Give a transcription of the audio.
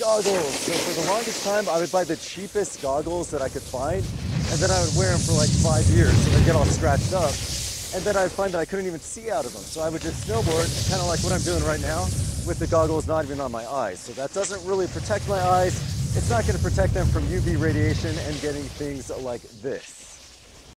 goggles. So for the longest time, I would buy the cheapest goggles that I could find, and then I would wear them for like 5 years, so they'd get all scratched up. And then I'd find that I couldn't even see out of them. So I would just snowboard, kind of like what I'm doing right now, with the goggles not even on my eyes. So that doesn't really protect my eyes. It's not going to protect them from UV radiation and getting things like this.